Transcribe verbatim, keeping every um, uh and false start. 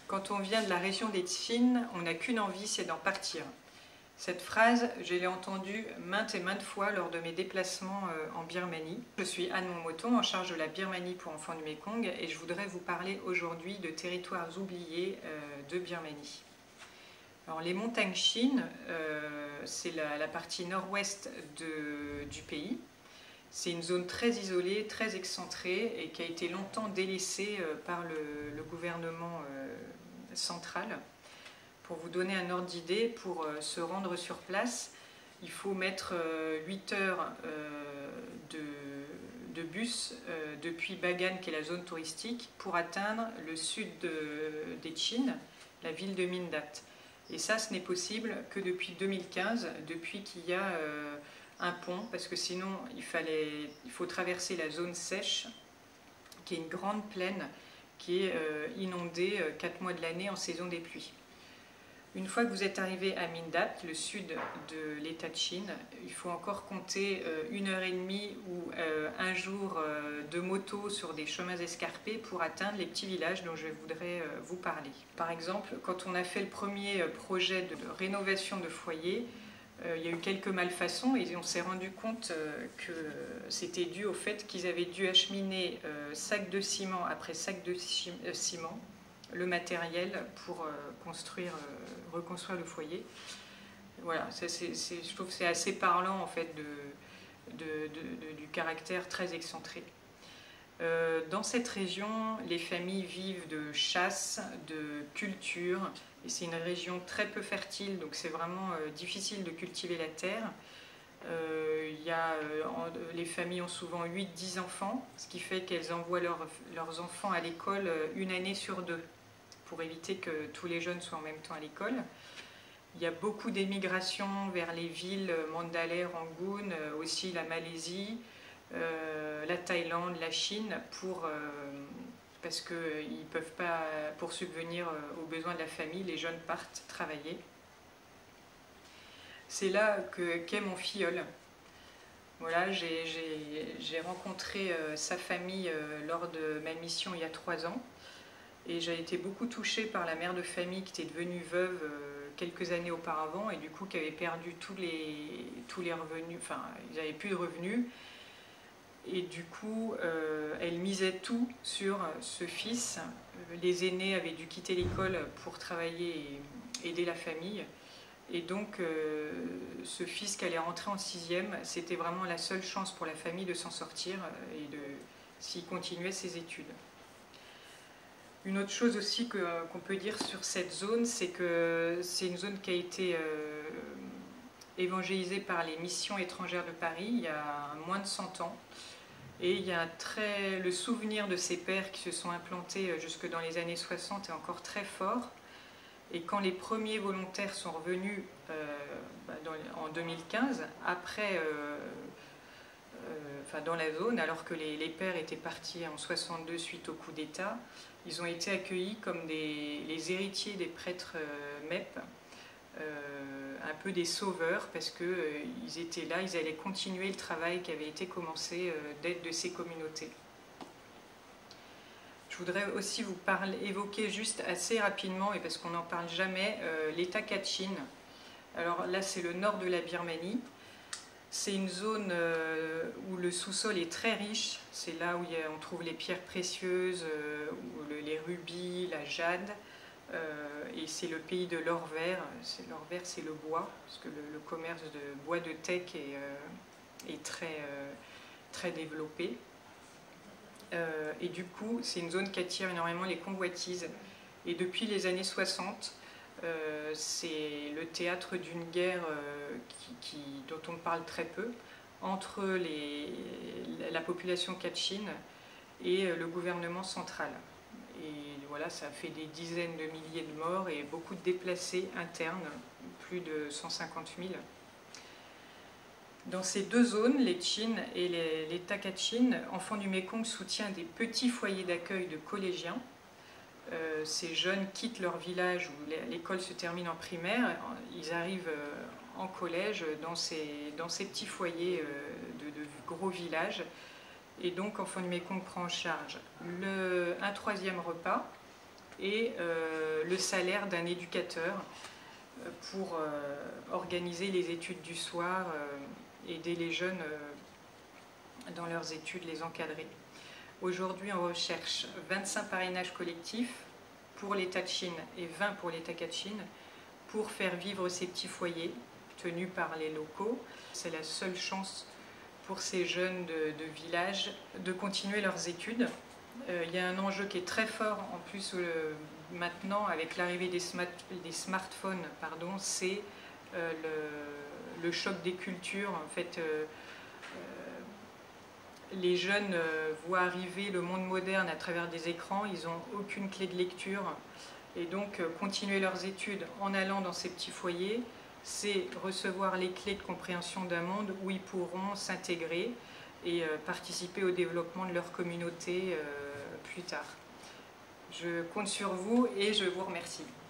Quand on vient de la région des Tchin, on n'a qu'une envie, c'est d'en partir. Cette phrase, je l'ai entendue maintes et maintes fois lors de mes déplacements en Birmanie. Je suis Anne Monmoton, en charge de la Birmanie pour enfants du Mékong, et je voudrais vous parler aujourd'hui de territoires oubliés de Birmanie. Alors, les montagnes Chin, euh, c'est la, la partie nord-ouest du pays. C'est une zone très isolée, très excentrée et qui a été longtemps délaissée euh, par le, le gouvernement euh, central. Pour vous donner un ordre d'idée, pour euh, se rendre sur place, il faut mettre euh, huit heures euh, de, de bus euh, depuis Bagan, qui est la zone touristique, pour atteindre le sud de, des Chin, la ville de Mindat. Et ça, ce n'est possible que depuis deux mille quinze, depuis qu'il y a euh, un pont, parce que sinon il, fallait, il faut traverser la zone sèche, qui est une grande plaine, qui est euh, inondée euh, quatre mois de l'année en saison des pluies. Une fois que vous êtes arrivé à Mindat, le sud de l'état de Chine, il faut encore compter euh, une heure et demie ou euh, un jour euh, de moto sur des chemins escarpés pour atteindre les petits villages dont je voudrais euh, vous parler. Par exemple, quand on a fait le premier projet de, de rénovation de foyer, euh, il y a eu quelques malfaçons et on s'est rendu compte euh, que c'était dû au fait qu'ils avaient dû acheminer euh, sac de ciment après sac de ciment, le matériel pour euh, construire, euh, reconstruire le foyer. Voilà, ça, c'est, c'est, je trouve que c'est assez parlant en fait de, de, de, de, du caractère très excentré. Euh, dans cette région, les familles vivent de chasse, de culture, et c'est une région très peu fertile, donc c'est vraiment euh, difficile de cultiver la terre. Euh, y a, euh, en, les familles ont souvent huit à dix enfants, ce qui fait qu'elles envoient leur, leurs enfants à l'école une année sur deux, pour éviter que tous les jeunes soient en même temps à l'école. Il y a beaucoup d'émigration vers les villes Mandalay, Rangoon, aussi la Malaisie, euh, la Thaïlande, la Chine, pour, euh, parce qu'ils ne peuvent pas, pour subvenir aux besoins de la famille, les jeunes partent travailler. C'est là que, qu'est mon filleul. Voilà, j'ai, j'ai, j'ai rencontré euh, sa famille euh, lors de ma mission il y a trois ans. Et j'ai été beaucoup touchée par la mère de famille qui était devenue veuve euh, quelques années auparavant et du coup qui avait perdu tous les, tous les revenus, enfin ils n'avaient plus de revenus. Et du coup, euh, elle misait tout sur ce fils. Les aînés avaient dû quitter l'école pour travailler et aider la famille. Et donc, euh, ce fils qui allait rentrer en sixième, c'était vraiment la seule chance pour la famille de s'en sortir et de s'il continuait ses études. Une autre chose aussi que, qu'on peut dire sur cette zone, c'est que c'est une zone qui a été euh, évangélisée par les missions étrangères de Paris il y a moins de cent ans. Et il y a très, le souvenir de ces pères qui se sont implantés jusque dans les années soixante est encore très fort. Et quand les premiers volontaires sont revenus euh, bah, dans, en deux mille quinze, après, euh, euh, enfin dans la zone, alors que les, les pères étaient partis en soixante-deux suite au coup d'État, ils ont été accueillis comme des, les héritiers des prêtres euh, M E P, euh, un peu des sauveurs, parce qu'ils euh, étaient là, ils allaient continuer le travail qui avait été commencé euh, d'aide de ces communautés. Je voudrais aussi vous parler, évoquer juste assez rapidement, et parce qu'on n'en parle jamais, euh, l'état Kachin. Alors là, c'est le nord de la Birmanie. C'est une zone euh, où le sous-sol est très riche. C'est là où il y a, on trouve les pierres précieuses, euh, où le, les rubis, la jade. Euh, et c'est le pays de l'or vert. L'or vert, c'est le bois, parce que le, le commerce de bois de teck est, euh, est très, euh, très développé. Euh, et du coup, c'est une zone qui attire énormément les convoitises. Et depuis les années soixante, euh, c'est le théâtre d'une guerre euh, qui, qui, dont on parle très peu, entre les, la population kachin et le gouvernement central. Et voilà, ça a fait des dizaines de milliers de morts et beaucoup de déplacés internes, plus de cent cinquante mille. Dans ces deux zones, les Tchin et l'État Kachin, Enfants du Mékong soutient des petits foyers d'accueil de collégiens. Euh, ces jeunes quittent leur village où l'école se termine en primaire, ils arrivent en collège dans ces, dans ces petits foyers de, de gros villages. Et donc Enfants du Mékong prend en charge le, un troisième repas et euh, le salaire d'un éducateur pour euh, organiser les études du soir, euh, aider les jeunes euh, dans leurs études, les encadrer. Aujourd'hui, on recherche vingt-cinq parrainages collectifs pour l'État de Chine et vingt pour l'État Kachin pour faire vivre ces petits foyers tenus par les locaux. C'est la seule chance pour ces jeunes de, de village de continuer leurs études. Euh, il y a un enjeu qui est très fort en plus euh, maintenant avec l'arrivée des, smart, des smartphones, pardon, c'est euh, le, le choc des cultures. En fait, euh, euh, les jeunes euh, voient arriver le monde moderne à travers des écrans, ils n'ont aucune clé de lecture et donc euh, continuer leurs études en allant dans ces petits foyers, c'est recevoir les clés de compréhension d'un monde où ils pourront s'intégrer et euh, participer au développement de leur communauté euh, plus tard. Je compte sur vous et je vous remercie.